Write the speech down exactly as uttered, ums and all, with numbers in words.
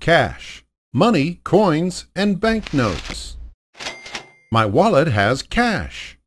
cash, money, coins, and banknotes. My wallet has cash.